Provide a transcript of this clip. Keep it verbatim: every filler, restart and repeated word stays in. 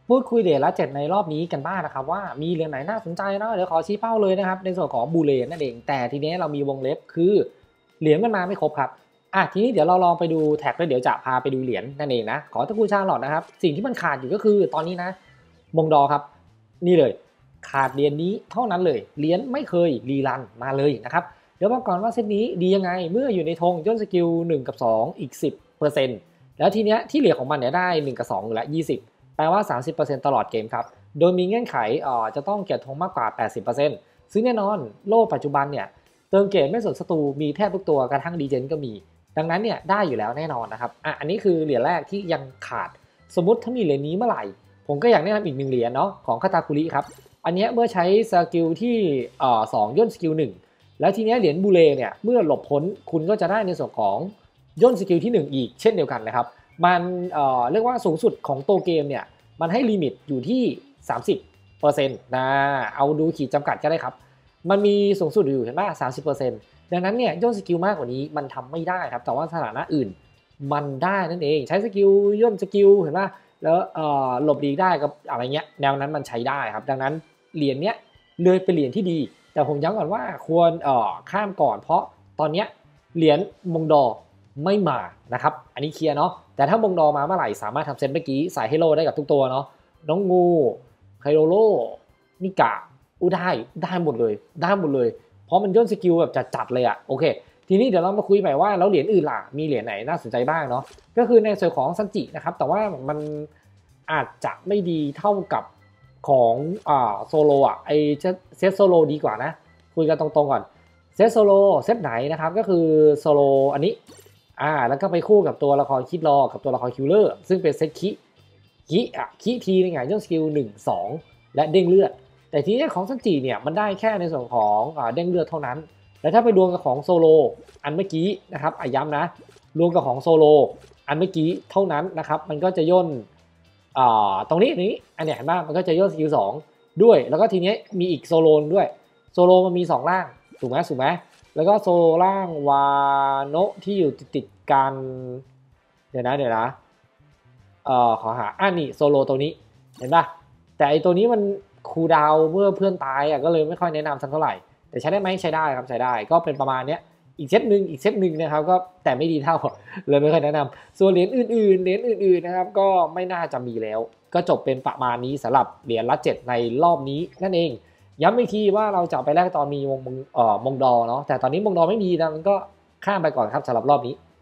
พูดคุยเหรียญละเจ็ดในรอบนี้กันบ้างนะครับว่ามีเหรียญไหนน่าสนใจเนาะเดี๋ยวขอชี้เป้าเลยนะครับในส่วนของบูเลนนั่นเองแต่ทีนี้เรามีวงเล็บคือเหรียญมันมาไม่ครบครับอ่ะทีนี้เดี๋ยวเราลองไปดูแท็กแล้วเดี๋ยวจะพาไปดูเหรียญนั่นเองนะขอตระกูลชาร์ลอตนะครับสิ่งที่มันขาดอยู่ก็คือตอนนี้นะมงดอครับนี่เลยขาดเหรียญนี้เท่านั้นเลยเหรียญไม่เคยรีรันมาเลยนะครับเดี๋ยวมาก่อนว่าเซตนี้ดียังไงเมื่ออยู่ในธงย่นสกิลหนึ่งกับสองอีก สิบเปอร์เซ็นต์ แล้วทีเนี้ยที่เหลือของมันเนี่ยได้หนึ่งกับสองอยู่ละยี่สิบแปลว่า สามสิบเปอร์เซ็นต์ ตลอดเกมครับโดยมีเงื่อนไขอ่อจะต้องเก็บธงมากกว่า แปดสิบเปอร์เซ็นต์ ซึ่งแน่นอนโลกปัจจุบันเนี่ยเติมเกมไม่สนศัตรูมีแทบทุกตัวกระทั่งดีเจนก็มีดังนั้นเนี่ยได้อยู่แล้วแน่นอนนะครับอ่ะอันนี้คือเหรียญแรกที่ยังขาดสมมติถ้ามีเหรียญนี้เมื่อไหร่ผมก็อยากแนะนำอีกหนึ่งเหรียญเนาะของคาตาคุริครับอันนี้เมื่อใช้สกิลที่เอ่อสองย่นสกิลหนึ่งแล้วทีนี้เหรียญบูเลเนี่ยเมื่อหลบพ้นคุณก็จะได้ในส่วนของย่นสกิลที่หนึ่งอีกเช่นเดียวกันนะครับมันเอ่อเรียกว่าสูงสุดของตัวเกมเนี่ยมันให้ลิมิตอยู่ที่ สามสิบเปอร์เซ็นต์ นะเอาดูขีดจำกัดก็ได้ครับมันมีสูงสุดอยู่เห็นไหม สามสิบเปอร์เซ็นต์ ดังนั้นเนี่ยย่นสกิลมากกว่านี้มันทำไม่ได้ครับแต่ว่าสถานะอื่นมันได้นั่นเองใช้สกิลย่นสกิลเห็นไหมแล้วเอ่อหลบหลีกได้กับอะไรเงี้ยแนวนั้นมันใช้ได้ครับดังนั้นเหรียญเนี้ยเลยเป็นเหรียญที่ดีแต่ผมย้ำก่อนว่าควรเอ่อข้ามก่อนเพราะตอนเนี้ยเหรียญมงดอไม่มานะครับอันนี้เคลียร์เนาะแต่ถ้ามงดอมาเมื่อไหร่สามารถทำเซตเมื่อกี้ใส่ให้โลได้กับทุกตัวเนาะน้องงูไคโรโลนิกะอู้ได้ได้หมดเลยได้หมดเลยเพราะมันย่นสกิลแบบจัดๆเลยอะโอเคทีนี้เดี๋ยวเรามาคุยใหม่ว่าแล้วเหรียญอื่นล่ะมีเหรียญไหนน่าสนใจบ้างเนาะก็คือในส่วนของซันจินะครับแต่ว่ามันอาจจะไม่ดีเท่ากับของอ่าโซโลอ่ะไอเซตโซโลดีกว่านะคุยกันตรงๆก่อนเซตโซโลเซตไหนนะครับก็คือโซโลอันนี้อ่าแล้วก็ไปคู่กับตัวละครคิดรอกับตัวละครคิลเลอร์ซึ่งเป็นเซตคิคิอ่ะคิทีในไงย่นสกิลหนึ่งสองและเด้งเลือดแต่ทีนี้ของซันจิเนี่ยมันได้แค่ในส่วนของอ่าเด้งเลือดเท่านั้นแล้วถ้าไปรวมกับของโซโลอันเมื่อกี้นะครับอ่ะย้ำนะรวมกับของโซโลอันเมื่อกี้เท่านั้นนะครับมันก็จะย่นอ่าตรงนี้นี้อันเนี้ยเห็นป่ะมันก็จะย่นสกิลสองด้วยแล้วก็ทีนี้มีอีกโซโลด้วยโซโลมันมีสองร่างถูกไหมถูกไหมแล้วก็โซโลร่างวาโนะที่อยู่ติดติดกันเดี๋ยวนะเดี๋ยวนะเอ่อขอหาอ่านี่โซโลตัวนี้เห็นป่ะแต่ไอตัวนี้มันคูลดาวน์เมื่อเพื่อนตายอ่ะก็เลยไม่ค่อยแนะนำสักเท่าไหร่แต่ใช้ได้ไหมใช้ได้ครับใช้ได้ก็เป็นประมาณเนี้ยอีกเซตหนึ่งอีกเซตหนึ่งนะครับก็แต่ไม่ดีเท่าเลยไม่ค่อยแนะนำส่วนเหรียญอื่นๆเหรียญอื่นๆนะครับก็ไม่น่าจะมีแล้วก็จบเป็นประมาณนี้สำหรับเหรียญละเจ็ดในรอบนี้นั่นเองย้ำอีกทีว่าเราจะไปแลกตอนมีมงเอ่อมงดอเนาะแต่ตอนนี้มงดอไม่มีดังนั้นก็ข้ามไปก่อนครับสำหรับรอบนี้